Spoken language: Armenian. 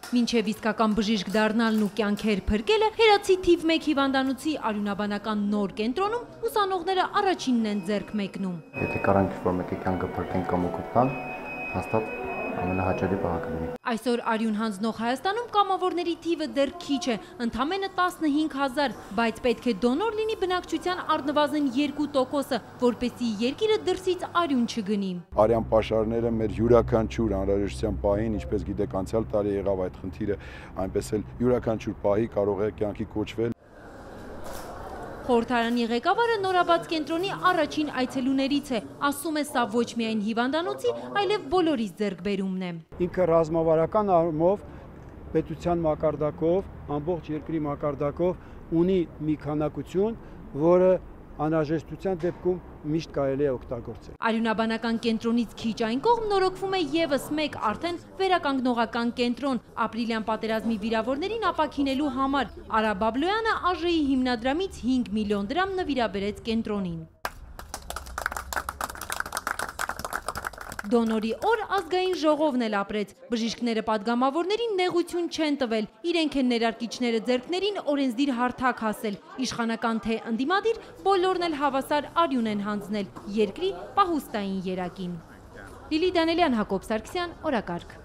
Մինչև իսկական բժիշկ դառնալն ու կյանքեր փրկելը Հերացի թիվ 1 հիվանդանոցի արյունաբանական նոր կենտրոնում ուսանողները առաջինն են ձեռք մեկնում։ Եթե կարանք որ մեկի կյանքը փրկենք կամ օգնենք, հաստատ ամենահաճելի բանը կլինի։ Այսօր արյուն հանձնող Հայաստանում կամավորների թիվը դեռ քիչ է, ընդամենը 15000, բայց պետք է դոնոր լինի բնակչության առնվազն 2%-ը, որպեսզի երկիրը դրսից արյուն չգնի։ Արյան պաշարները մեր յուրաքանչյուր անհրաժեշտության պահին, ինչպես գիտեք, անցյալ տարի եղավ այդ խնդիրը, այնպես էլ յուրաքանչյուր պահի կարող է կյանքի կոչվել։ Խորհրդարանի ղեկավարը նորաբաց կենտրոնի առաջին այցելուներից է, ասում է սա ոչ միայն հիվանդանոցի, այլև բոլորիս ձեռքբերումն է։ Ինքը ռազմավարական առումով, պետության մակարդակով, ամբողջ երկրի մակարդակով ունի մի քանակություն, որը անհրաժեշտության դեպքում միշտ կարելի է օգտագործել։ Արյունաբանական կենտրոնից քիչ այն կողմ նորոգվում է եւս մեկ արդեն վերականգնողական կենտրոն ապրիլյան պատերազմի վիրավորներին ապաքինելու համար։ Արա Բաբլոյանը ԱԺ-ի հիմնադրամից 5 միլիոն դրամ նվիրաբերեց կենտրոնին։ Դոնորի օր ազգային ժողովն էլ ապրեց, բժիշկները պատգամավորներին նեղություն չեն տվել, իրենք են ներարկիչները ձեռքներին օրենսդիր հարթակ հասել, իշխանական թե ընդդիմադիր, բոլորն էլ հավասար արյուն են հանձնել երկրի պահուստային երակին։ Լիլի Դանելյան, Հակոբ Սարգսյան, օրակարգ։